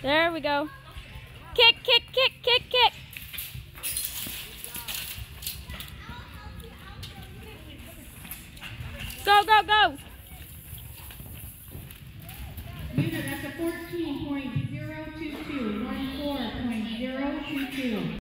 There we go. Kick, kick, kick, kick, kick. Go, go, go. Unit, that's a 14.022, 14.022.